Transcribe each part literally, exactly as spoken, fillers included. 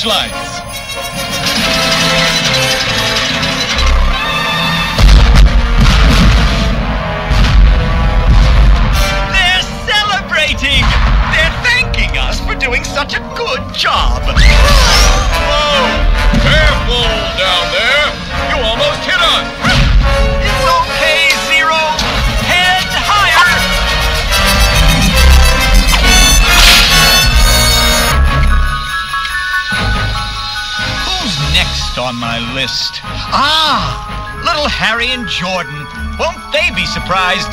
searchlights. They're celebrating! They're thanking us for doing such a good job. Whoa! Careful down there! You almost hit us! It's okay, Zero. Head higher. Who's next on my list? Ah, little Harry and Jordan. Won't they be surprised?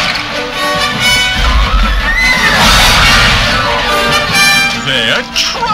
They're